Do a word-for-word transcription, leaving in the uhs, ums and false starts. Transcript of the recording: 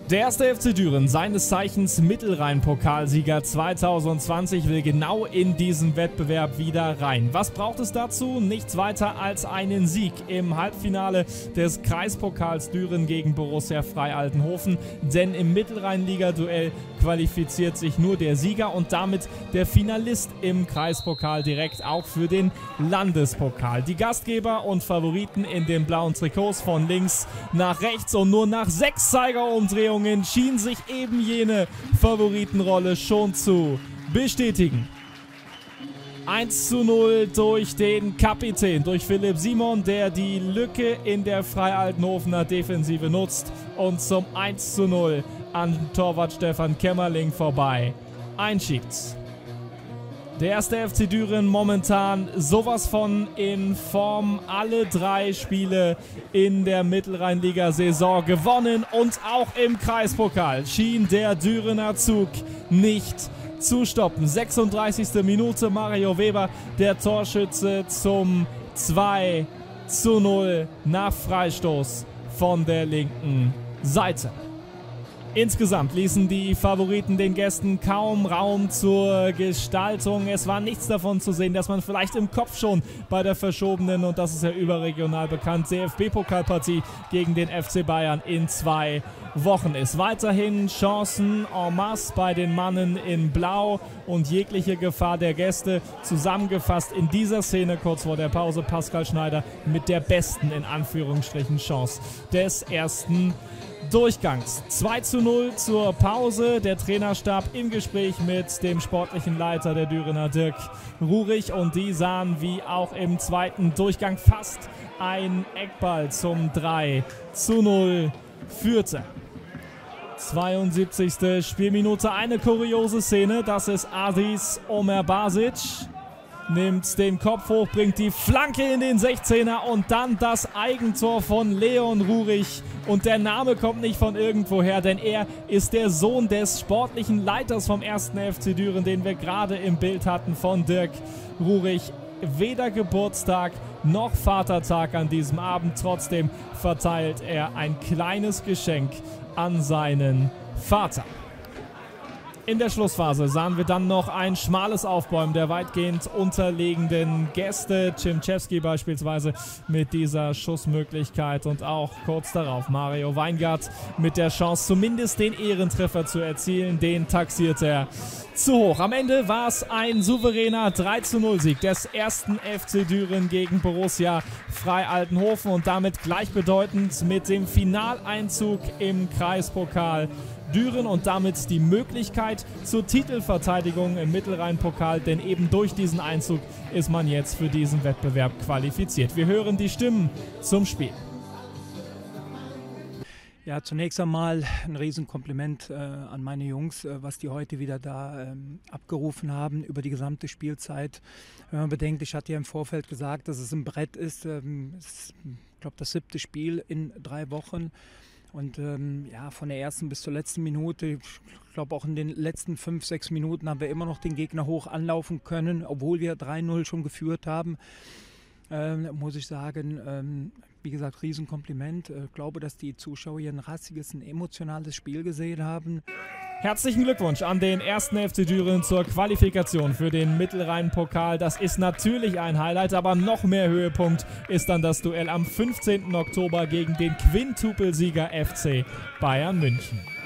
Der erste F C Düren, seines Zeichens Mittelrhein-Pokalsieger zweitausendzwanzig, will genau in diesen Wettbewerb wieder rein. Was braucht es dazu? Nichts weiter als einen Sieg im Halbfinale des Kreispokals Düren gegen Borussia Frei-Altenhofen. Denn im Mittelrhein-Liga-Duell qualifiziert sich nur der Sieger und damit der Finalist im Kreispokal direkt auch für den Landespokal. Die Gastgeber und Favoriten in den blauen Trikots von links nach rechts, und nur nach sechs Zeigerumdrehungen schien sich eben jene Favoritenrolle schon zu bestätigen. eins zu null durch den Kapitän, durch Philipp Simon, der die Lücke in der Frei-Altenhofener Defensive nutzt und zum eins zu null an Torwart Stefan Kämmerling vorbei einschiebt. Der erste F C Düren momentan sowas von in Form, alle drei Spiele in der Mittelrhein-Liga-Saison gewonnen, und auch im Kreispokal schien der Dürener Zug nicht zu stoppen. sechsunddreißigste Minute, Mario Weber, der Torschütze zum zwei zu null nach Freistoß von der linken Seite. Insgesamt ließen die Favoriten den Gästen kaum Raum zur Gestaltung. Es war nichts davon zu sehen, dass man vielleicht im Kopf schon bei der verschobenen, und das ist ja überregional bekannt, D F B-Pokalpartie gegen den F C Bayern in zwei Wochen ist. Weiterhin Chancen en masse bei den Mannen in Blau und jegliche Gefahr der Gäste. Zusammengefasst in dieser Szene kurz vor der Pause Pascal Schneider mit der besten, in Anführungsstrichen, Chance des ersten Durchgangs. zwei zu null zur Pause. Der Trainerstab im Gespräch mit dem sportlichen Leiter der Dürener, Dirk Ruhrig, und die sahen wie auch im zweiten Durchgang fast ein Eckball zum drei zu null führte. zweiundsiebzigste Spielminute, eine kuriose Szene, das ist Adis Omer Basic. Nimmt den Kopf hoch, bringt die Flanke in den sechzehner und dann das Eigentor von Leon Ruhrig. Und der Name kommt nicht von irgendwoher, denn er ist der Sohn des sportlichen Leiters vom ersten F C Düren, den wir gerade im Bild hatten, von Dirk Ruhrig. Weder Geburtstag noch Vatertag an diesem Abend. Trotzdem verteilt er ein kleines Geschenk an seinen Vater. In der Schlussphase sahen wir dann noch ein schmales Aufbäumen der weitgehend unterlegenen Gäste. Cimczewski beispielsweise mit dieser Schussmöglichkeit, und auch kurz darauf Mario Weingart mit der Chance, zumindest den Ehrentreffer zu erzielen. Den taxiert er zu hoch. Am Ende war es ein souveräner drei zu null Sieg des ersten F C Düren gegen Borussia Frei-Altenhofen und damit gleichbedeutend mit dem Finaleinzug im Kreispokal Düren und damit die Möglichkeit zur Titelverteidigung im Mittelrhein-Pokal, denn eben durch diesen Einzug ist man jetzt für diesen Wettbewerb qualifiziert. Wir hören die Stimmen zum Spiel. Ja, zunächst einmal ein Riesenkompliment äh, an meine Jungs, äh, was die heute wieder da ähm, abgerufen haben über die gesamte Spielzeit. Wenn man bedenkt, ich hatte ja im Vorfeld gesagt, dass es ein Brett ist. Ähm, es ist, ich glaube, das siebte Spiel in drei Wochen. Und ähm, ja, von der ersten bis zur letzten Minute, ich glaube auch in den letzten fünf, sechs Minuten haben wir immer noch den Gegner hoch anlaufen können, obwohl wir drei null schon geführt haben. Ähm, muss ich sagen, ähm, wie gesagt, Riesenkompliment. Ich äh, glaube, dass die Zuschauer hier ein rassiges, ein emotionales Spiel gesehen haben. Herzlichen Glückwunsch an den ersten F C Düren zur Qualifikation für den Mittelrhein-Pokal. Das ist natürlich ein Highlight, aber noch mehr Höhepunkt ist dann das Duell am fünfzehnten Oktober gegen den Quintupelsieger F C Bayern München.